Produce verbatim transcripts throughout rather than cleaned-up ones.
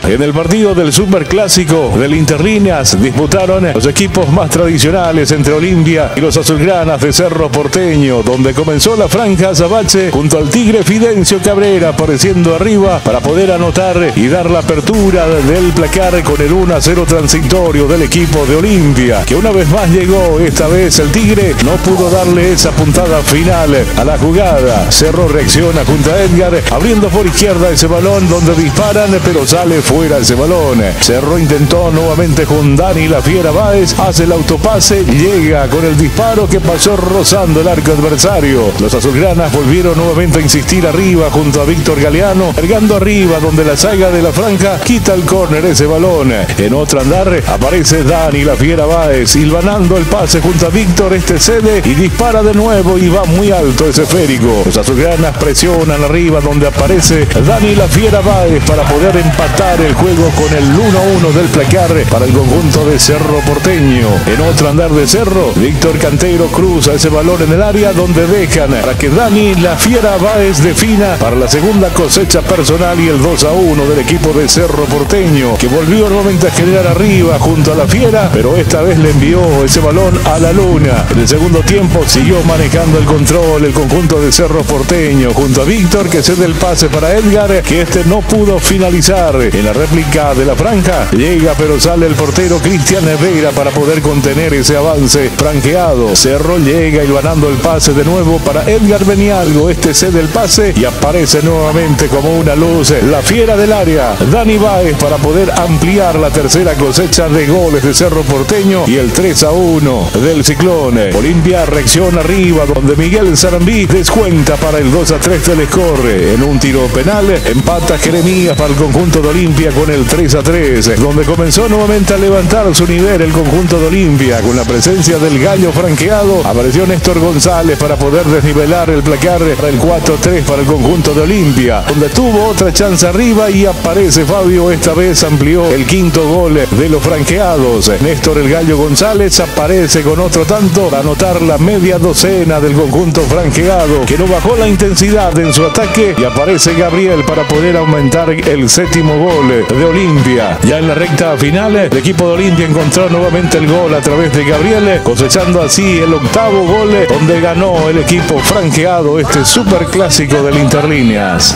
En el partido del Superclásico del Interlíneas disputaron los equipos más tradicionales entre Olimpia y los azulgranas de Cerro Porteño, donde comenzó la franja Azabache junto al Tigre Fidencio Cabrera apareciendo arriba para poder anotar y dar la apertura del placar con el uno a cero transitorio del equipo de Olimpia, que una vez más llegó. Esta vez el Tigre no pudo darle esa puntada final a la jugada. Cerro reacciona junto a Edgar, abriendo por izquierda ese balón donde disparan, pero sale fuera ese balón. Cerro intentó nuevamente con Dani La Fiera Báez, hace el autopase, llega con el disparo que pasó rozando el arco adversario. Los azulgranas volvieron nuevamente a insistir arriba junto a Víctor Galeano, cargando arriba donde la saga de la franja quita el córner ese balón. En otro andar aparece Dani La Fiera Báez, hilvanando el pase junto a Víctor, este cede y dispara de nuevo y va muy alto ese esférico. Los azulgranas presionan arriba donde aparece Dani La Fiera Báez para poder empatar el juego con el uno a uno del placar para el conjunto de Cerro Porteño. En otro andar de Cerro, Víctor Cantero cruza ese balón en el área donde dejan para que Dani La Fiera Báez defina para la segunda cosecha personal y el dos a uno del equipo de Cerro Porteño, que volvió nuevamente a generar arriba junto a La Fiera, pero esta vez le envió ese balón a la luna. En el segundo tiempo siguió manejando el control el conjunto de Cerro Porteño junto a Víctor, que cede el pase para Edgar, que este no pudo finalizar. En la réplica de la franja llega pero sale el portero Cristian Nevera para poder contener ese avance franqueado. Cerro llega hilvanando el pase de nuevo para Edgar Benialgo, este cede el pase y aparece nuevamente como una luz La Fiera del área, Dani Báez, para poder ampliar la tercera cosecha de goles de Cerro Porteño y el tres a uno del Ciclón. Olimpia reacciona arriba donde Miguel Sarambí descuenta para el dos a tres del score. En un tiro penal empata Jeremías para el conjunto de Olimpia con el tres a tres, donde comenzó nuevamente a levantar su nivel el conjunto de Olimpia con la presencia del gallo franqueado. Apareció Néstor González para poder desnivelar el placar para el cuatro a tres para el conjunto de Olimpia, donde tuvo otra chance arriba y aparece Fabio, esta vez amplió el quinto gol de los franqueados. Néstor el gallo González aparece con otro tanto para anotar la media docena del conjunto franqueado, que no bajó la intensidad en su ataque, y aparece Gabriel para poder aumentar el séptimo gol de Olimpia. Ya en la recta final el equipo de Olimpia encontró nuevamente el gol a través de Gabriel, cosechando así el octavo gol donde ganó el equipo franqueado este superclásico del Interlíneas.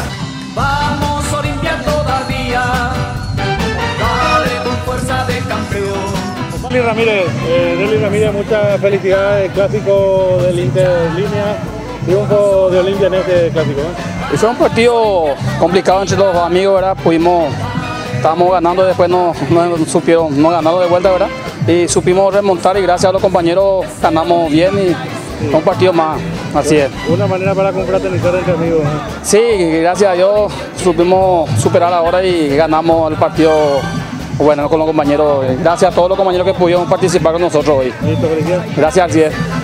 Vamos Olimpia todavía, dale con fuerza de campeón. Deli Ramírez, eh, Deli Ramírez, muchas felicidades, el clásico del Interlíneas, triunfo de Olimpia en este clásico, ¿eh? Fue un partido complicado entre los amigos, ¿verdad? Pudimos, estábamos ganando, después no, no supieron, no ganamos de vuelta, ¿verdad? Y supimos remontar y gracias a los compañeros ganamos bien y sí. Un partido más, así es. Una manera para confraternizar entre amigos, ¿eh? Sí, gracias a Dios supimos superar ahora y ganamos el partido. Bueno, con los compañeros, gracias a todos los compañeros que pudieron participar con nosotros hoy. Listo, felicidades. Gracias, así es.